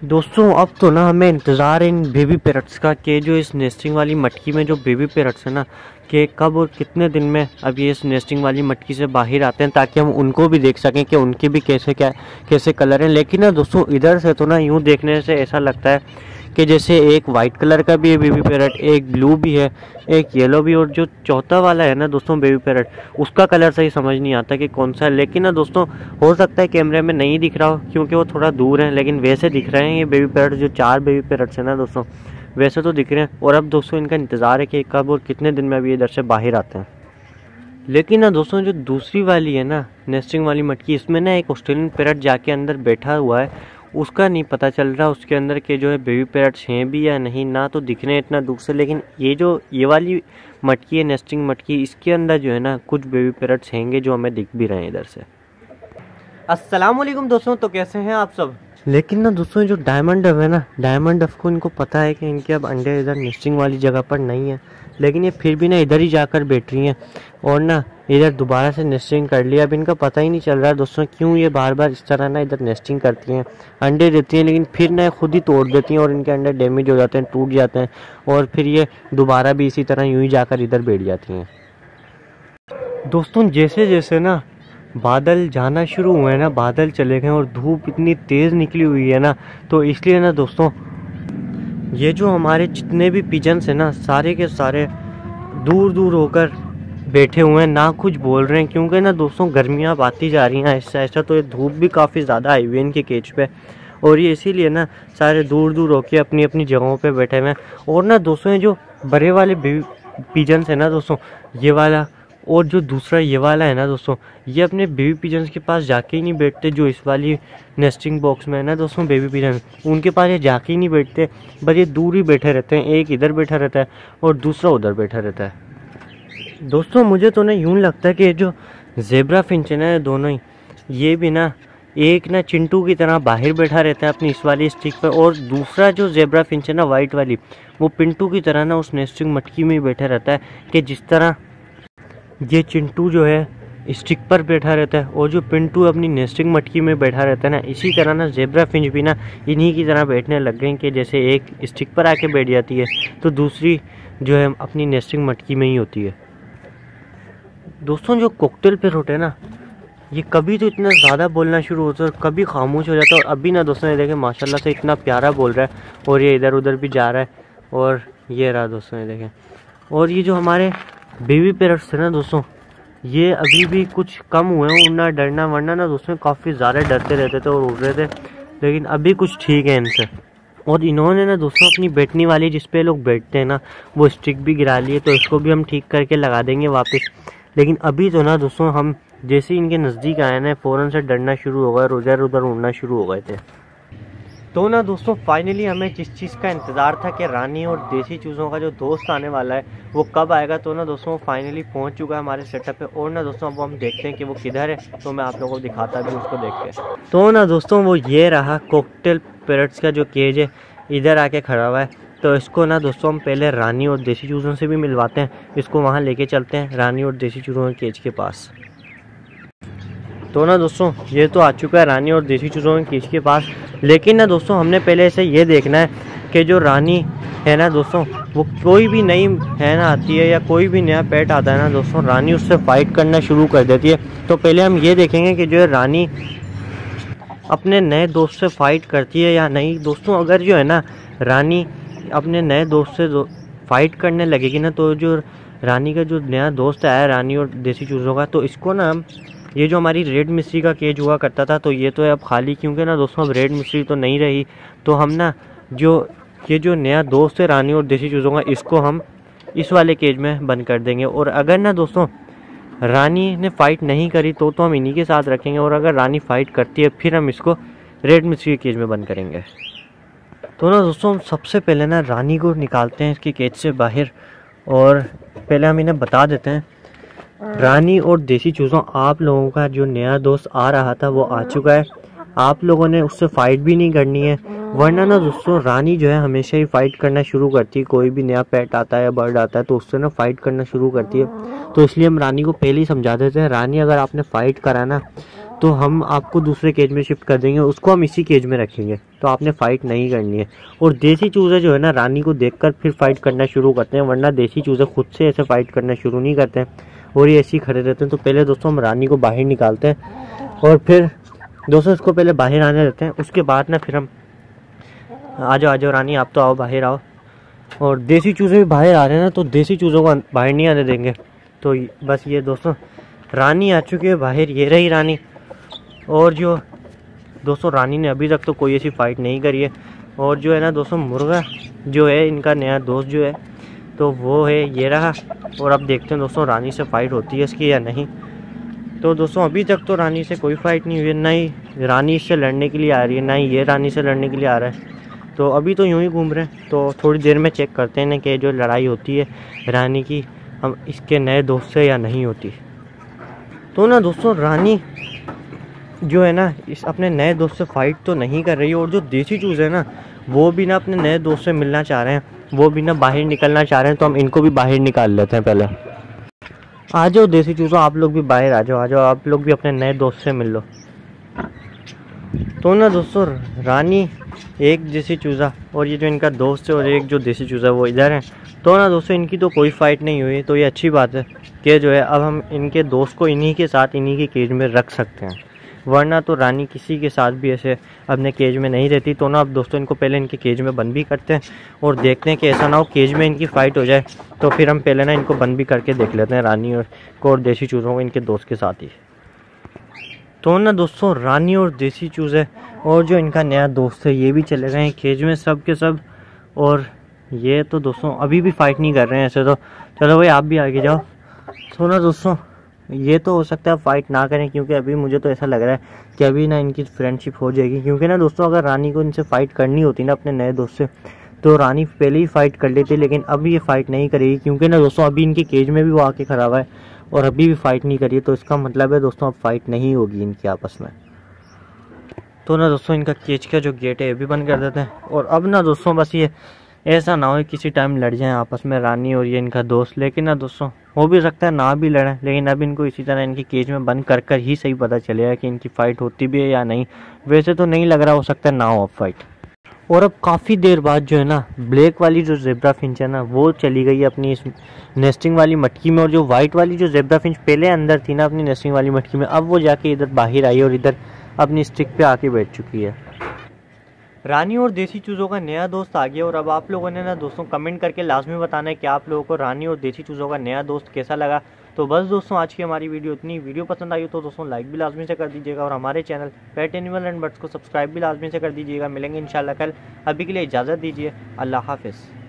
दोस्तों अब तो ना हमें इंतज़ार है इन बेबी पैरट्स का कि जो इस नेस्टिंग वाली मटकी में जो बेबी पैरट्स है ना कि कब और कितने दिन में अब ये इस नेस्टिंग वाली मटकी से बाहर आते हैं ताकि हम उनको भी देख सकें कि उनके भी कैसे कलर हैं। लेकिन ना दोस्तों इधर से तो ना यूँ देखने से ऐसा लगता है कि जैसे एक वाइट कलर का भी है बेबी पैरट, एक ब्लू भी है, एक येलो भी, और जो चौथा वाला है ना दोस्तों बेबी पैरट, उसका कलर सही समझ नहीं आता कि कौन सा है। लेकिन ना दोस्तों हो सकता है कैमरे में नहीं दिख रहा हो क्योंकि वो थोड़ा दूर है, लेकिन वैसे दिख रहे हैं ये बेबी पैरट। जो 4 बेबी पैरट्स हैं ना दोस्तों वैसे तो दिख रहे हैं। और अब दोस्तों इनका इंतज़ार है कि कब और कितने दिन में अभी इधर से बाहर आते हैं। लेकिन ना दोस्तों जो दूसरी वाली है ना नेस्टिंग वाली मटकी, इसमें ना एक ऑस्ट्रेलियन पैरट जाके अंदर बैठा हुआ है। उसका नहीं पता चल रहा उसके अंदर के जो है बेबी पैरट्स हैं भी या नहीं, ना तो दिख रहे हैं इतना दूर से। लेकिन ये वाली मटकी है नेस्टिंग मटकी, इसके अंदर जो है ना कुछ बेबी पैरट्स हैंगे जो हमें दिख भी रहे हैं इधर से। अस्सलाम वालेकुम दोस्तों, तो कैसे हैं आप सब। लेकिन ना दोस्तों जो डायमंड डव है ना, डायमंड डव को इनको पता है कि इनके अब अंडे इधर नेस्टिंग वाली जगह पर नहीं है, लेकिन ये फिर भी ना इधर ही जाकर बैठ रही हैं और ना इधर दोबारा से नेस्टिंग कर लिया। अब इनका पता ही नहीं चल रहा है दोस्तों क्यों ये बार बार इस तरह ना इधर नेस्टिंग करती हैं, अंडे देती हैं, लेकिन फिर ना खुद ही तोड़ देती हैं और इनके अंडे डैमेज हो जाते हैं, टूट जाते हैं, और फिर ये दोबारा भी इसी तरह यूँ ही जाकर इधर बैठ जाती हैं। दोस्तों जैसे जैसे ना बादल जाना शुरू हुए हैं ना, बादल चले गए और धूप इतनी तेज़ निकली हुई है ना, तो इसलिए ना दोस्तों ये जो हमारे जितने भी पिजन्स हैं ना सारे के सारे दूर दूर होकर बैठे हुए हैं, ना कुछ बोल रहे हैं क्योंकि ना दोस्तों गर्मियाँ आती जा रही हैं ऐसा ऐसा, तो ये धूप भी काफ़ी ज़्यादा आई हुई है इनके केज पे, और ये इसीलिए ना सारे दूर दूर होकर अपनी अपनी जगहों पे बैठे हुए हैं। और ना दोस्तों ये जो बड़े वाले पिजन्स हैं ना दोस्तों, ये वाला और जो दूसरा ये वाला है ना दोस्तों, ये अपने बेबी पिजन्स के पास जाके ही नहीं बैठते। जो इस वाली नेस्टिंग बॉक्स में है ना दोस्तों बेबी पिजन, उनके पास ये जाके ही नहीं बैठते, बस ये दूर ही बैठे रहते हैं। एक इधर बैठा रहता है और दूसरा उधर बैठा रहता है। दोस्तों मुझे तो ना यूँ लगता है कि जो ज़ेब्रा फिंच है ना दोनों ही, ये भी ना एक ना चिंटू की तरह बाहर बैठा रहता है अपनी इस वाली स्टिक पर, और दूसरा जो ज़ेब्रा फिंच है ना वाइट वाली, वो पिंटू की तरह ना उस नेस्टिंग मटकी में ही बैठा रहता है कि जिस तरह ये चिंटू जो है स्टिक पर बैठा रहता है और जो पिंटू अपनी नेस्टिंग मटकी में बैठा रहता है ना, इसी तरह ना ज़ेब्रा फिंच भी ना इन्हीं की तरह बैठने लग गए कि जैसे एक स्टिक पर आके बैठ जाती है तो दूसरी जो है अपनी नेस्टिंग मटकी में ही होती है। दोस्तों जो कॉकटेल पैरट है ना, ये कभी तो इतना ज़्यादा बोलना शुरू होता है और कभी खामोश हो जाता है, और अभी ना दोस्तों ये देखें माशाल्लाह से इतना प्यारा बोल रहा है और ये इधर उधर भी जा रहा है, और ये रहा दोस्तों ये देखें। और ये जो हमारे बेबी पैरट्स थे ना दोस्तों, ये अभी भी कुछ कम हुए हैं उड़ना डरना, वरना ना दोस्तों काफ़ी ज़्यादा डरते रहते थे और उड़ रहे थे, लेकिन अभी कुछ ठीक है इनसे। और इन्होंने ना दोस्तों अपनी बैठने वाली जिस पे लोग बैठते हैं ना वो स्टिक भी गिरा लिए, तो इसको भी हम ठीक करके लगा देंगे वापस। लेकिन अभी तो ना दोस्तों हम जैसे इनके नज़दीक आए ना फ़ौरन से डरना शुरू हो गए और इधर उधर उड़ना शुरू हो गए थे। तो ना दोस्तों फाइनली हमें जिस चीज़ का इंतज़ार था कि रानी और देसी चूज़ों का जो दोस्त आने वाला है वो कब आएगा, तो ना दोस्तों फाइनली पहुंच चुका है हमारे सेटअप पे। और ना दोस्तों अब हम देखते हैं कि वो किधर है, तो मैं आप लोगों को दिखाता भी उसको देख के। तो ना दोस्तों वो ये रहा कॉकटेल पैरट्स का जो केज है, इधर आके खड़ा हुआ है। तो इसको ना दोस्तों हम पहले रानी और देसी चूज़ों से भी मिलवाते हैं, इसको वहाँ लेके चलते हैं रानी और देसी चूज़ों के केज के पास। तो ना दोस्तों ये तो आ चुका है रानी और देसी चूज़ों के केज के पास, लेकिन ना दोस्तों हमने पहले से ये देखना है कि जो रानी है ना दोस्तों, वो कोई भी नई है ना आती है या कोई भी नया पेट आता है ना दोस्तों, रानी उससे फाइट करना शुरू कर देती है। तो पहले हम ये देखेंगे कि जो है रानी अपने नए दोस्त से फाइट करती है या नहीं। दोस्तों अगर जो है ना रानी अपने नए दोस्त से फाइट करने लगेगी ना, तो जो रानी का जो नया दोस्त आया रानी और देसी चूज़ों का, तो इसको ना हम ये जो हमारी रेड मिस्ट्री का केज हुआ करता था, तो ये तो है अब खाली, क्योंकि ना दोस्तों अब रेड मिस्ट्री तो नहीं रही। तो हम ना ये जो नया दोस्त है रानी और देसी चूज़ों का, इसको हम इस वाले केज में बंद कर देंगे। और अगर ना दोस्तों रानी ने फ़ाइट नहीं करी तो हम इन्हीं के साथ रखेंगे, और अगर रानी फ़ाइट करती है फिर हम इसको रेड मिस्ट्री के केज में बंद करेंगे। तो ना दोस्तों हम सबसे पहले ना रानी को निकालते हैं इसके केज से बाहर, और पहले हम इन्हें बता देते हैं रानी और देसी चूज़ों, आप लोगों का जो नया दोस्त आ रहा था वो आ चुका है। आप लोगों ने उससे फ़ाइट भी नहीं करनी है, वरना ना दोस्तों रानी जो है हमेशा ही फ़ाइट करना शुरू करती है। कोई भी नया पेट आता है या बर्ड आता है तो उससे ना फ़ाइट करना शुरू करती है। तो इसलिए हम रानी को पहले ही समझा देते हैं, रानी अगर आपने फ़ाइट करा ना तो हम आपको दूसरे केज में शिफ्ट कर देंगे, उसको हम इसी केज में रखेंगे। तो आपने फ़ाइट नहीं करनी है। और देसी चूज़े जो है ना, रानी को देखकर फिर फाइट करना शुरू करते हैं, वरना देसी चूज़े खुद से ऐसे फाइट करना शुरू नहीं करते हैं और ये ऐसे ही खड़े रहते हैं। तो पहले दोस्तों हम रानी को बाहर निकालते हैं और फिर दोस्तों इसको पहले बाहर आने देते हैं। उसके बाद ना फिर हम आ जाओ रानी, आप तो आओ, बाहर आओ। और देसी चूज़े भी बाहर आ रहे हैं ना, तो देसी चूज़ों को बाहर नहीं आने देंगे। तो बस ये दोस्तों रानी आ चुकी है बाहर, ये रही रानी। और जो दोस्तों रानी ने अभी तक तो कोई ऐसी फ़ाइट नहीं करी है। और जो है ना दोस्तों, मुर्गा जो है इनका नया दोस्त जो है, तो वो है ये रहा। और अब देखते हैं दोस्तों रानी से फ़ाइट होती है इसकी या नहीं। तो दोस्तों अभी तक तो रानी से कोई फ़ाइट नहीं हुई है, ना ही रानी इससे लड़ने के लिए आ रही है, ना ही ये रानी से लड़ने के लिए आ रहा है। तो अभी तो यूँ ही घूम रहे हैं। तो थोड़ी देर में चेक करते हैं ना कि जो लड़ाई होती है रानी की, हम इसके नए दोस्त से या नहीं होती। तो ना दोस्तों रानी जो है ना, इस अपने नए दोस्त से फ़ाइट तो नहीं कर रही है। और जो देसी चूज़े हैं ना, वो भी ना अपने नए दोस्त से मिलना चाह रहे हैं, वो भी ना बाहर निकलना चाह रहे हैं। तो हम इनको भी बाहर निकाल लेते हैं। पहले आ जाओ देसी चूज़ों, आप लोग भी बाहर आ जाओ, आप लोग भी अपने नए दोस्त से मिल लो। तो ना दोस्तों रानी, एक देसी चूज़ा और ये जो इनका दोस्त है और एक जो देसी चूज़ा वो इधर है। तो ना दोस्तों इनकी तो कोई फ़ाइट नहीं हुई, तो ये अच्छी बात है कि जो है अब हम इनके दोस्त को इन्हीं के साथ इन्हीं के केज में रख सकते हैं। वरना तो रानी किसी के साथ भी ऐसे अपने केज में नहीं रहती। तो ना अब दोस्तों इनको पहले इनके केज में बंद भी करते हैं और देखते हैं कि ऐसा ना हो केज में इनकी फ़ाइट हो जाए। तो फिर हम पहले ना इनको बंद भी करके देख लेते हैं, रानी और देसी चूज़ों को इनके दोस्त के साथ ही। तो ना दोस्तों रानी और देसी चूज़े और जो इनका नया दोस्त है ये भी चले गए हैं केज में सब के सब। और ये तो दोस्तों अभी भी फ़ाइट नहीं कर रहे हैं ऐसे। तो चलो भाई आप भी आगे जाओ। तो ना दोस्तों ये तो हो सकता है फ़ाइट ना करें, क्योंकि अभी मुझे तो ऐसा लग रहा है कि अभी ना इनकी फ्रेंडशिप हो जाएगी। क्योंकि ना दोस्तों अगर रानी को इनसे फ़ाइट करनी होती ना अपने नए दोस्त से, तो रानी पहले ही फ़ाइट कर लेती। लेकिन अभी ये फ़ाइट नहीं करेगी, क्योंकि ना दोस्तों अभी इनके केज में भी वो आके खड़ा हुआ है और अभी भी फ़ाइट नहीं करी है। तो इसका मतलब है दोस्तों अब फ़ाइट नहीं होगी इनकी आपस में। तो ना दोस्तों इनका केज का जो गेट है ये भी बंद कर देते हैं। और अब ना दोस्तों बस ये ऐसा ना हो किसी टाइम लड़ जाएं आपस में रानी और ये इनका दोस्त। लेकिन ना दोस्तों हो भी सकता है ना भी लड़ें, लेकिन अब इनको इसी तरह इनके केज में बंद कर कर ही सही पता चलेगा कि इनकी फ़ाइट होती भी है या नहीं। वैसे तो नहीं लग रहा, हो सकता है ना हो अब फाइट। और अब काफ़ी देर बाद जो है ना, ब्लैक वाली जो ज़ेब्रा फिंच है ना, वो चली गई अपनी इस नेस्टिंग वाली मटकी में। और जो वाइट वाली जो ज़ेब्रा फिंच पहले अंदर थी ना अपनी नेस्टिंग वाली मटकी में, अब वो जाके इधर बाहर आई और इधर अपनी स्टिक पे आके बैठ चुकी है। रानी और देसी चूज़ों का नया दोस्त आ गया। और अब आप लोगों ने ना दोस्तों कमेंट करके लाजमी बताना है कि आप लोगों को रानी और देसी चूज़ों का नया दोस्त कैसा लगा। तो बस दोस्तों आज की हमारी वीडियो इतनी। वीडियो पसंद आई तो दोस्तों लाइक भी लाजमी से कर दीजिएगा और हमारे channel pet animal and birds को सब्सक्राइब भी लाजमी से कर दीजिएगा। मिलेंगे इंशाल्लाह कल। अभी के लिए इजाज़त दीजिए। अल्लाह हाफिज़।